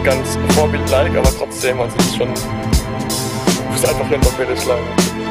nicht ganz vorbildlich, aber trotzdem, also es ist schon, du bist einfach hin, Welle schlagen.